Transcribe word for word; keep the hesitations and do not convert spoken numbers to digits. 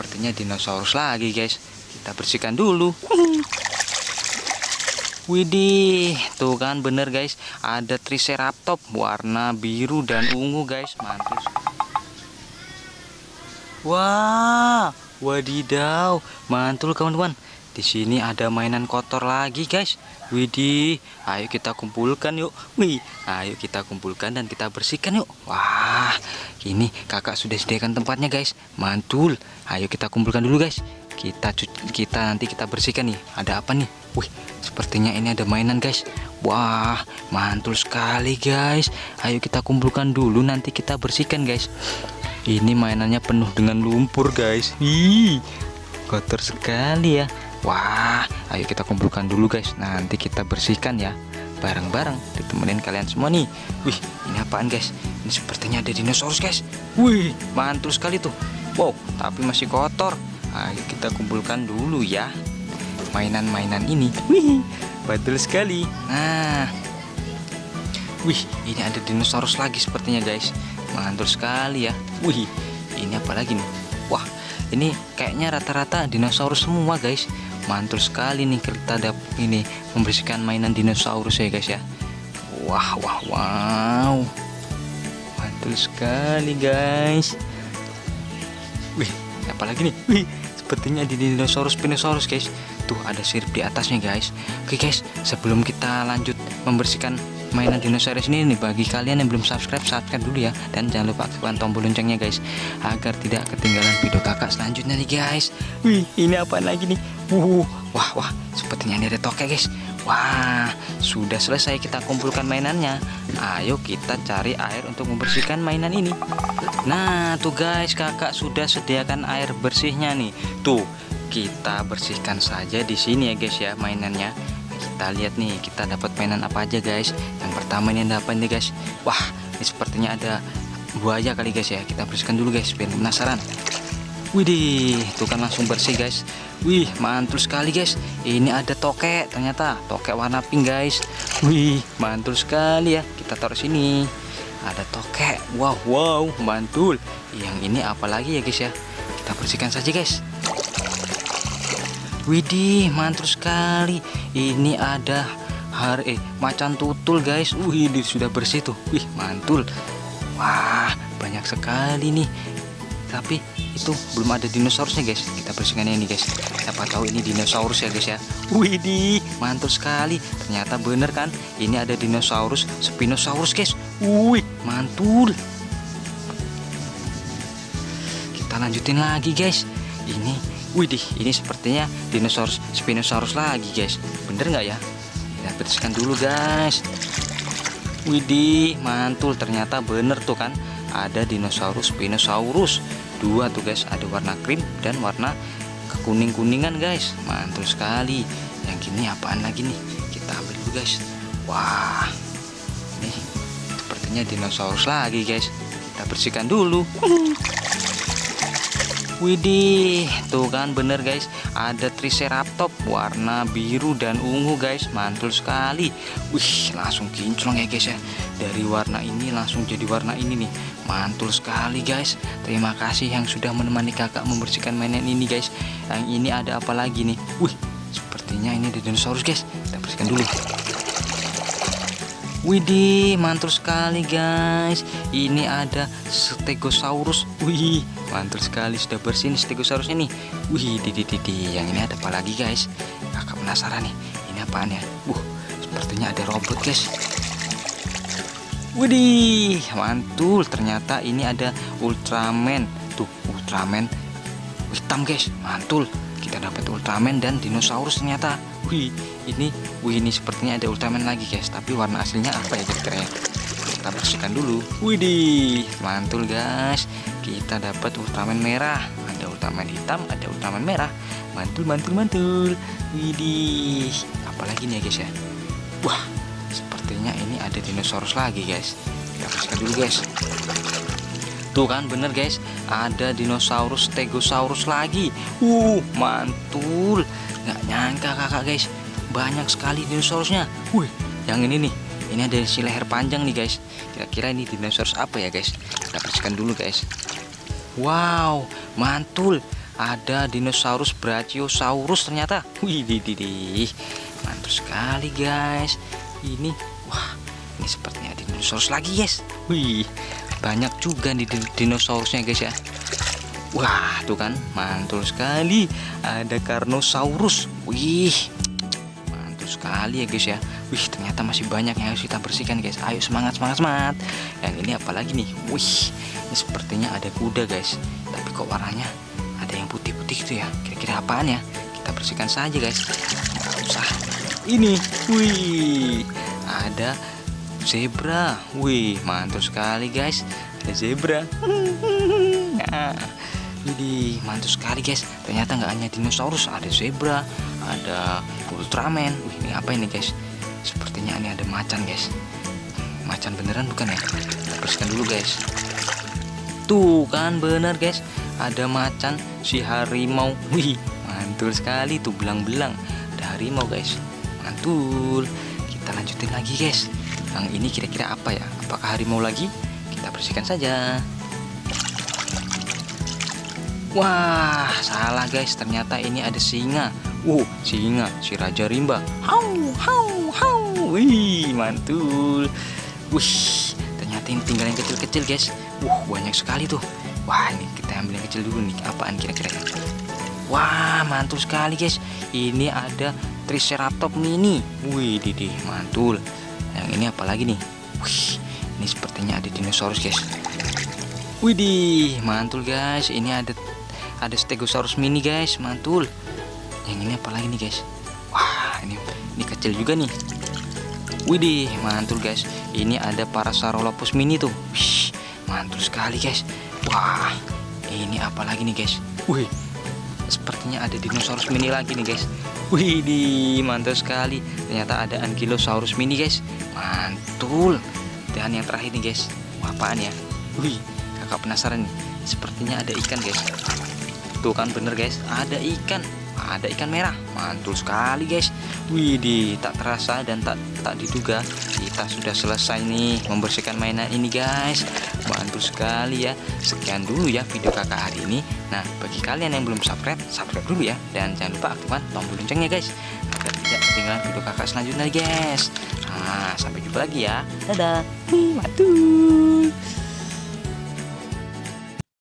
sepertinya dinosaurus lagi guys. Kita bersihkan dulu. Widih, tuh kan bener guys, ada Triceratops warna biru dan ungu guys, mantul. Wah, wadidaw, mantul kawan-kawan. Di sini ada mainan kotor lagi guys. Widih, ayo kita kumpulkan yuk. Wih, ayo kita kumpulkan dan kita bersihkan yuk. Wah, ini kakak sudah sediakan tempatnya guys, mantul. Ayo kita kumpulkan dulu guys. Kita kita nanti kita bersihkan nih. Ada apa nih? Wih, sepertinya ini ada mainan guys. Wah, mantul sekali guys. Ayo kita kumpulkan dulu, nanti kita bersihkan guys. Ini mainannya penuh dengan lumpur guys. Ih, kotor sekali ya. Wah, ayo kita kumpulkan dulu guys. Nanti kita bersihkan ya, bareng-bareng, ditemenin kalian semua nih. Wih, ini apaan guys? Ini sepertinya ada dinosaurus guys. Wih, mantul sekali tuh. Wow, tapi masih kotor. Ayo kita kumpulkan dulu ya mainan-mainan ini. Wih, betul sekali. Nah, wih, ini ada dinosaurus lagi sepertinya guys. Mantul sekali ya. Wih, ini apa lagi nih? Wah, ini kayaknya rata-rata dinosaurus semua guys. Mantul sekali nih kita dapat ini membersihkan mainan dinosaurus ya guys ya. Wah, wah, wow. Mantul sekali guys. Wih, apa lagi nih? Wih, sepertinya di dinosaurus spinosaurus guys. Tuh ada sirip di atasnya guys. Oke guys, sebelum kita lanjut membersihkan mainan dinosaurus ini nih, bagi kalian yang belum subscribe, subscribe dulu ya, dan jangan lupa aktifkan tombol loncengnya guys, agar tidak ketinggalan video kakak selanjutnya nih guys. Wih, ini apa lagi nih? Uh, wah wah, sepertinya ini ada tokek guys. Wah, sudah selesai kita kumpulkan mainannya. Ayo kita cari air untuk membersihkan mainan ini. Nah tuh guys, kakak sudah sediakan air bersihnya nih. Tuh, kita bersihkan saja di sini ya guys ya mainannya. Kita lihat nih, kita dapat mainan apa aja guys. Yang pertama ini ada apa nih guys? Wah, ini sepertinya ada buaya kali guys ya. Kita bersihkan dulu guys biar penasaran. Widih, tuh kan langsung bersih guys. Wih, mantul sekali guys. Ini ada tokek, ternyata tokek warna pink guys. Wih, mantul sekali ya. Kita taruh sini. Ada tokek. Wow, wow, mantul. Yang ini apa lagi ya guys ya? Kita bersihkan saja guys. Widih, mantul sekali. Ini ada har eh macan tutul guys. Wih, sudah bersih tuh. Wih, mantul. Wah, banyak sekali nih. Tapi itu belum ada dinosaurusnya guys. Kita bersihkan ini guys. Siapa tahu ini dinosaurus ya guys ya. Widih, mantul sekali. Ternyata bener kan? Ini ada dinosaurus spinosaurus guys. Wih, mantul. Kita lanjutin lagi guys. Ini, widih, ini sepertinya dinosaurus spinosaurus lagi guys. Bener nggak ya? Kita bersihkan dulu guys. Widih, mantul. Ternyata bener tuh kan, ada dinosaurus spinosaurus dua tuh guys. Ada warna krim dan warna kekuning-kuningan guys. Mantul sekali. Yang ini apaan lagi nih? Kita ambil dulu guys. Wah, nih sepertinya dinosaurus lagi guys. Kita bersihkan dulu. Widih, tuh kan bener guys, ada Triceratops warna biru dan ungu guys. Mantul sekali. Wih, langsung kinclong ya guys ya. Dari warna ini langsung jadi warna ini nih. Mantul sekali guys. Terima kasih yang sudah menemani kakak membersihkan mainan ini guys. Yang ini ada apa lagi nih? Wih, sepertinya ini ada dinosaurus guys. Kita bersihkan dulu. Widih, mantul sekali guys. Ini ada Stegosaurus. Wih, mantul sekali, sudah bersih nih Stegosaurusnya nih. Wih, didi didi. Yang ini ada apa lagi guys? Kakak penasaran nih. Ini apaan ya? Uh, sepertinya ada robot guys. Widih, mantul. Ternyata ini ada Ultraman. Tuh, Ultraman hitam guys. Mantul. Kita dapat Ultraman dan dinosaurus ternyata. Wih, ini, wih ini sepertinya ada Ultraman lagi guys. Tapi warna aslinya apa ya kira-kira ya? Kita bersihkan dulu. Widih, mantul guys. Kita dapat Ultraman merah. Ada Ultraman hitam, ada Ultraman merah. Mantul, mantul, mantul. Widih, apalagi nih ya guys ya? Wah, sepertinya ini ada dinosaurus lagi guys. Kita bersihkan dulu guys. Tuh kan bener guys, ada dinosaurus Stegosaurus lagi. Uh, mantul. Nggak nyangka kakak guys, banyak sekali dinosaurusnya. Wih, yang ini nih, ini ada si leher panjang nih guys. Kira-kira ini dinosaurus apa ya guys? Kita bersihkan dulu guys. Wow, mantul. ada dinosaurus Brachiosaurus ternyata. Wih, di di di. Mantul sekali guys. Ini wah, ini sepertinya ada dinosaurus lagi guys. Wih, banyak juga nih dinosaurusnya guys ya. Wah, tuh kan, mantul sekali. Ada Carnosaurus. Wih, mantul sekali ya guys ya. Wih, ternyata masih banyak yang harus kita bersihkan guys. Ayo semangat, semangat, semangat. Yang ini apalagi nih? Wih, ini sepertinya ada kuda guys. Tapi kok warnanya ada yang putih-putih gitu ya. Kira-kira apaan ya? Kita bersihkan saja guys. Nggak usah. Ini, wih, ada zebra. Wih, mantul sekali guys. Ada zebra. Nah, jadi mantul sekali guys. Ternyata nggak hanya dinosaurus, ada zebra, ada Ultraman. Wih, ini apa ini guys? Sepertinya ini ada macan guys. Macan beneran bukan ya? Kita bersihkan dulu guys. Tuh kan bener guys. Ada macan si harimau. Wih, mantul sekali tuh, belang-belang. Ada harimau guys. Mantul. Kita lanjutin lagi guys. Yang ini kira-kira apa ya? Apakah harimau lagi? Kita bersihkan saja. Wah, salah guys. Ternyata ini ada singa. Wow, singa, si Raja Rimba. Hau, hau, hau. Wih, mantul. Wih, ternyata ini tinggal yang kecil-kecil guys. Wah, banyak sekali tuh. Wah, ini kita ambil yang kecil dulu nih. Apaan kira-kira? Wah, mantul sekali guys. Ini ada Triceratops mini. Wih, didih, mantul. Yang ini apa lagi nih? Wih, ini sepertinya ada dinosaurus guys. Widih, mantul guys. Ini ada ada Stegosaurus mini guys, mantul. Yang ini apa lagi nih guys? Wah, ini ini kecil juga nih. Widih, mantul guys. Ini ada Parasaurolophus mini tuh. Wih, mantul sekali guys. Wah, ini apa lagi nih guys? Wih, sepertinya ada dinosaurus mini lagi nih guys. Widih, mantul sekali. Ternyata ada Ankylosaurus mini guys. Mantul. Dan yang terakhir nih guys. Wah, apaan ya? Wih, kakak penasaran nih. Sepertinya ada ikan guys. Tuh kan bener guys, ada ikan. Ada ikan merah. Mantul sekali guys. Widih, tak terasa dan tak tak diduga kita sudah selesai nih membersihkan mainan ini guys. Mantul sekali ya. Sekian dulu ya video kakak hari ini. Nah, bagi kalian yang belum subscribe, subscribe dulu ya. Dan jangan lupa aktifkan tombol loncengnya guys, agar tidak ketinggalan video kakak selanjutnya guys. Nah, sampai jumpa lagi ya. Dadah. Mantul.